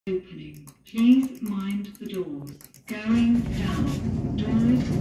Opening. Please mind the doors. Going down. Doors